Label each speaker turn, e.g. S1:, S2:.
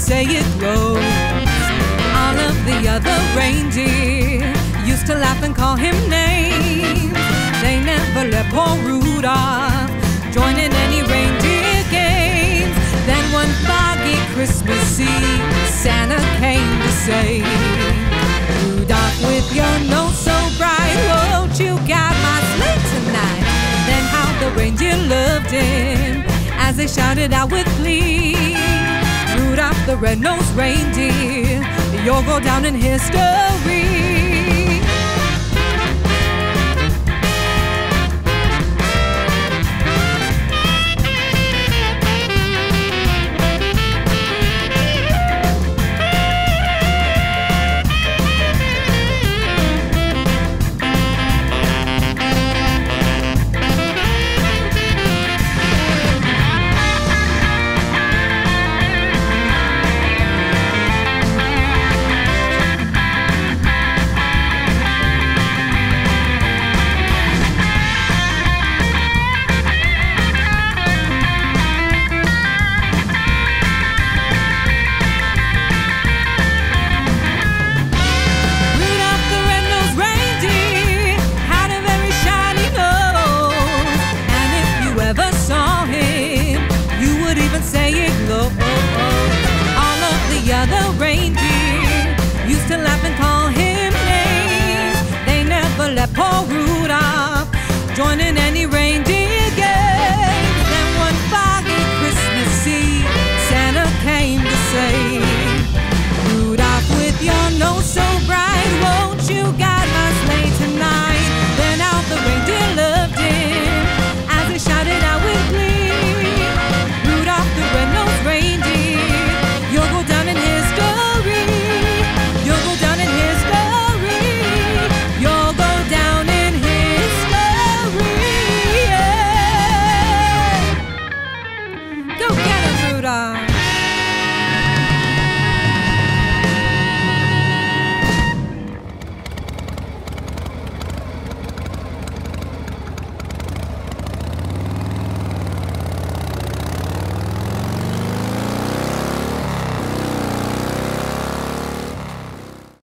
S1: say it glows. All of the other reindeer used to laugh and call him names. They never let poor Rudolph join in any reindeer games. Then one foggy Christmas Eve, Santa came to say, Rudolph, with your nose so bright, won't you guide my sleigh tonight? Then how the reindeer loved him as they shouted out with glee, Rudolph the red-nosed reindeer, you'll go down in history. Join